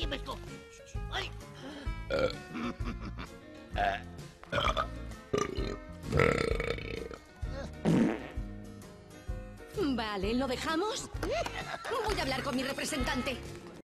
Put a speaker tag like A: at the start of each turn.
A: Suéltame esto. ¡Ay!
B: Vale, ¿lo dejamos? Voy a hablar con mi representante.